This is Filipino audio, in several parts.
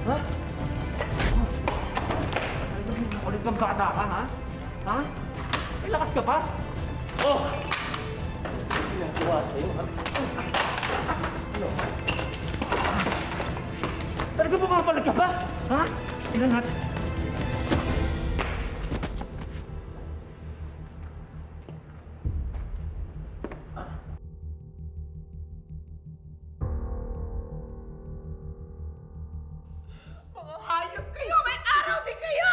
Ha? Ulit kang bata ka, ha? Ha? May lakas ka pa? Oh! Ginagawa sa'yo, ha? Ano? Talaga pumapalag ka ba? Ha? Tingnan natin. Mga hayop kayo! May araw din kayo!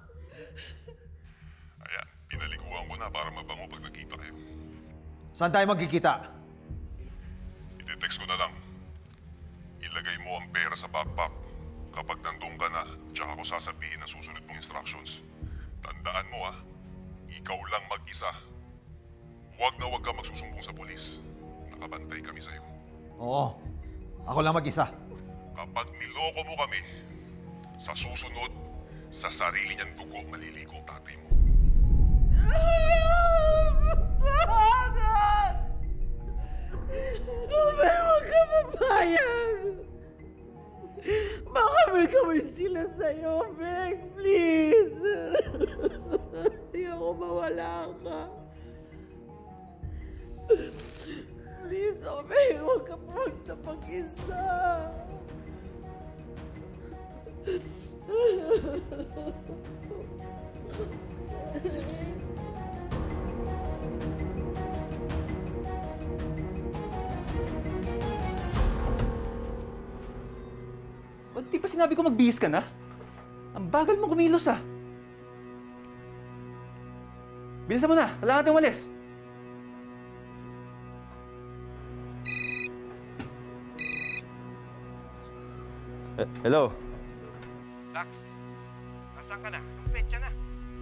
Ayan, pinaliguan ko na para mabango pag nagkita kayo. Saan tayo magkikita? I-text ko na lang. Ilagay mo ang pera sa backpack. Kapag nandun ka na, tsaka ako sasabihin ang susunod mong instructions. Tandaan mo ikaw lang mag-isa. Huwag na huwag ka magsusumbong sa pulis. Nakabantay kami sa'yo. Oo, ako lang mag-isa. Kapag niloko mo kami, sa susunod, sa sarili niyang dugo maliligo ang tatay mo. Huwag ka papayag! Baka may gawin sila sa'yo, Meg, please! Ayoko mawala ka. Please, Meg, huwag ka pumunta mag-isa. Ba't di pa sinabi ko magbihis ka na? Ang bagal mo kumilos, Bilisan mo na! Kailangan natin umalis! Hello? Dax, nasaan ka na? Anong petsa na?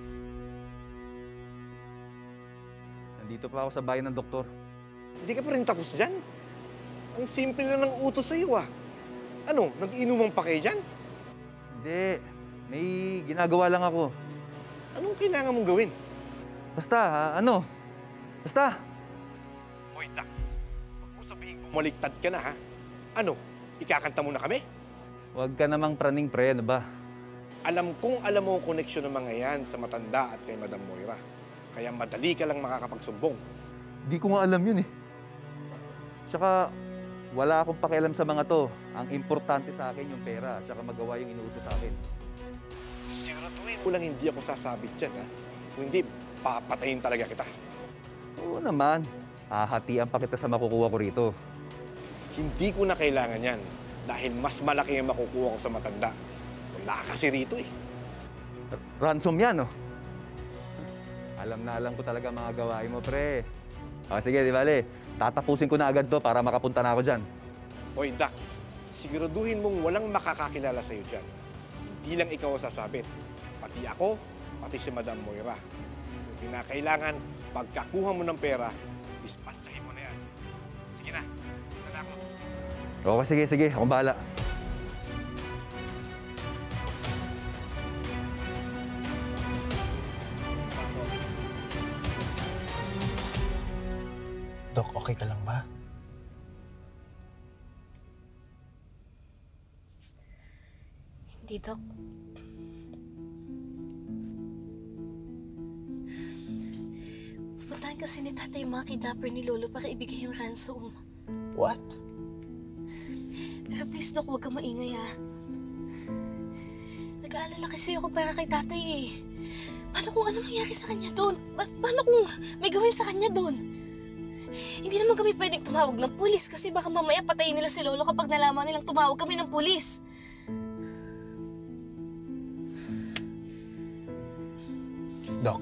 Nandito pa ako sa bayan ng doktor. Hindi ka pa rin tapos dyan? Ang simple na ng utos sa'yo, Ano, nag-inuman pa kayo dyan? Hindi. May ginagawa lang ako. Anong kailangan mong gawin? Basta, Basta! Hoy, Dax, huwag mo sabihin bumaliktad ka na, Ano, ikakanta mo na kami? Huwag ka namang praning pre, ano ba? Alam mo ang koneksyon ng mga yan sa matanda at kay Madam Moira. Kaya madali ka lang makakapagsumbong. Di ko nga alam yun Tsaka, wala akong pakialam sa mga to. Ang importante sa akin yung pera, tsaka magawa yung inuutos sa akin. Siguraduhin mo lang hindi ako sasabit dyan, Kung hindi, papatayin talaga kita. Oo naman. Hahatian pa kita sa makukuha ko rito. Hindi ko na kailangan yan dahil mas malaki ang makukuha ko sa matanda. Wala kasi rito Ransom yan, Alam na alam ko talaga mga gawain mo, pre. Sige, di bale. Tatapusin ko na agad to para makapunta na ako dyan. Hoy, Dax, siguraduhin mong walang makakakilala sa'yo dyan. Hindi lang ikaw ang sasabit. Pati ako, pati si Madam Moira. Kung kinakailangan, pagkakuha mo ng pera, dispatchahin mo na yan. Sige na, punta na ako. Okay, sige. Akong bahala. Dok, okay ka lang ba? Hindi, Dok. Pupuntahan kasi ni Tatay yung mga kidnapper ni Lolo para ibigay yung ransom. What? Pero please, Dok, huwag kang maingay, Nag-aalala kasi ako para kay Tatay, Paano kung ano mangyari sa kanya doon? Paano kung may gawin sa kanya doon? Hindi naman kami pwedeng tumawag ng pulis kasi baka mamaya patayin nila si Lolo kapag nalaman nilang tumawag kami ng pulis. Doc,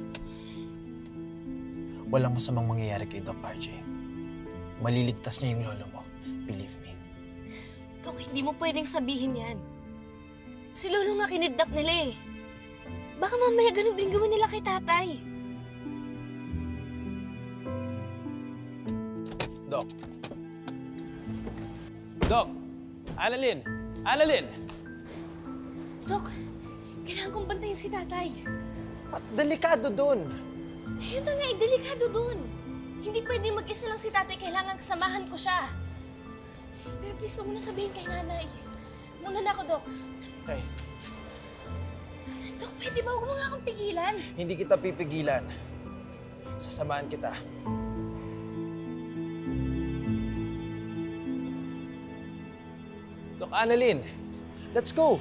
walang masamang mangyayari kay Doc RJ. Maliligtas niya yung lolo mo. Believe me. Dok, hindi mo pwedeng sabihin yan. Si Lolo nga kinidnap nila Baka mamaya ganun din gawin nila kay Tatay. Doc. Doc! Annalyn! Annalyn! Dok, kailangan kong bantayan si Tatay. Delikado doon. Ayun na nga, delikado doon. Hindi pwede mag-isa lang si Tatay. Kailangan kasamahan ko siya. Pero please, huwag mo na sabihin kay Nanay. Muna na ako, Dok. Okay, Dok, pwede ba? Huwag mo nga akong pigilan. hindi kita pipigilan. Sasamahan kita. Doc Annalyn, let's go!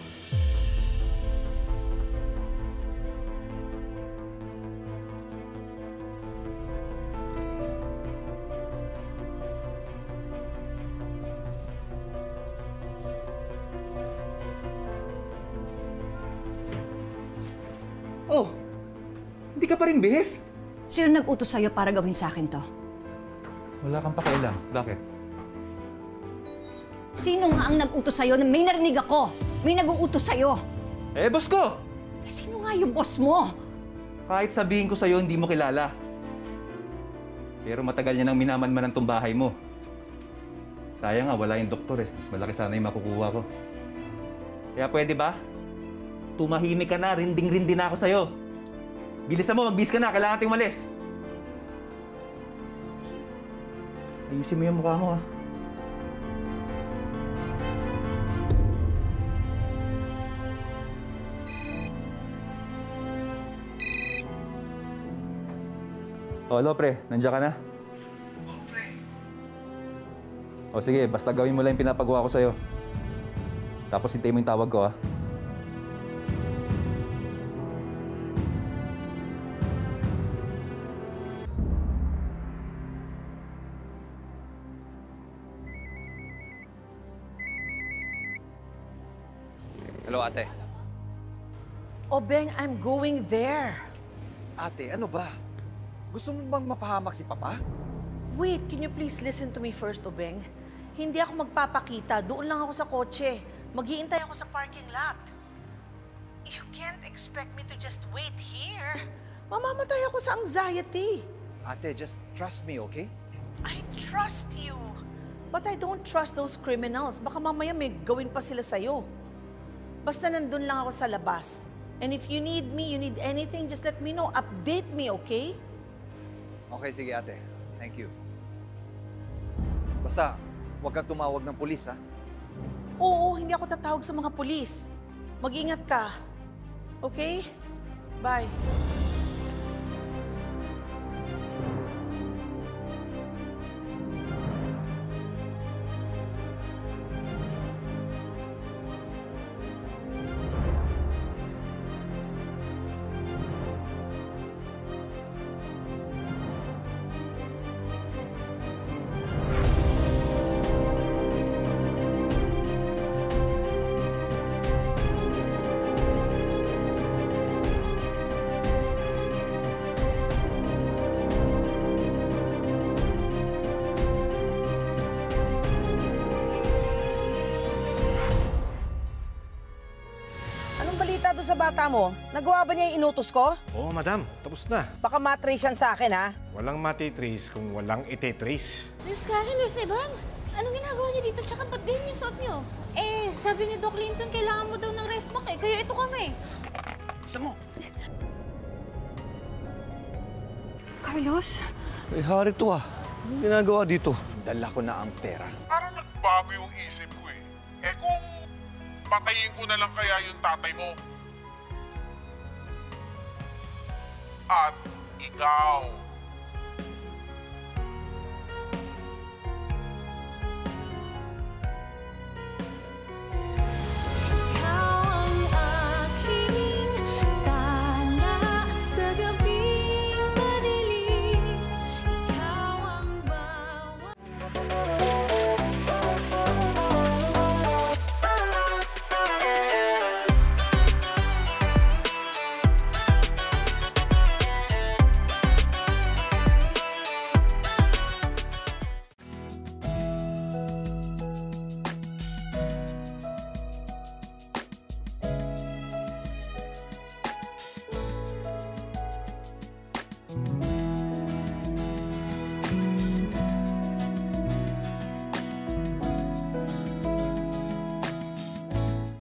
Oh, hindi ka pa rin bihis? Sino nag-utos sa'yo para gawin sa akin to? Wala kang pakialam. Bakit? Sino nga ang nag-utos sa'yo na may narinig ako? May nag-uutos sa'yo? Eh, boss ko! Eh, sino nga yung boss mo? Kahit sabihin ko sa'yo, hindi mo kilala. Pero matagal niya nang minamanman ang bahay mo. Sayang nga, wala yung doktor eh. Mas malaki sana yung makukuha ko. Kaya pwede ba? Tumahimik ka na, rinding-rindi na ako sa'yo. Bilisan mo, magbihis ka na, kailangan nating umalis. Ayusin mo yung mukha mo, ha? O, hello, pre. Nandiyan ka na? Oo, pre. O, sige. Basta gawin mo lang yung pinapagawa ko sa'yo. Tapos hintayin mo yung tawag ko, ha? Hello, ate. Oh, Beng, I'm going there. Ate, ano ba? Gusto mo bang mapahamak si Papa? Wait, can you please listen to me first, Obeng? Hindi ako magpapakita. Doon lang ako sa kotse. Mag-iintay ako sa parking lot. You can't expect me to just wait here. Mamamatay ako sa anxiety. Ate, just trust me, okay? I trust you. But I don't trust those criminals. Baka mamaya may gawin pa sila sa'yo. Basta nandun lang ako sa labas. And if you need me, you need anything, just let me know. Update me, okay? Okay, sige ate. Thank you. Basta, huwag kang tumawag ng pulis, ha? Oo, hindi ako tatawag sa mga pulis. Mag-ingat ka. Okay? Bye. Anong balita doon sa bata mo? Nagawa ba niya yung inutos ko? Oo, madam. Tapos na. Baka matrace yan sa akin, ha? Walang matitrace kung walang itetrace. Nurse Karen, Nurse Evan, anong ginagawa niyo dito? Tsaka ba't ganyan yung suot niyo? Eh, sabi ni Doc Linton, kailangan mo daw ng rest pack eh. Kaya ito kami. Isa mo. Carlos? Eh, hari to, ah. Anong ginagawa dito? Dala ko na ang pera. Parang nagbago yung isip ko eh. Eh kung patayin ko na lang kaya yung tatay mo. At ikaw,